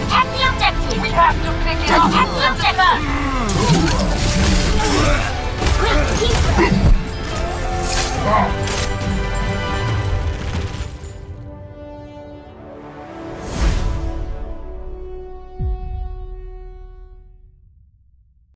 Attack the objective! We have to pick it up! Attack the objective!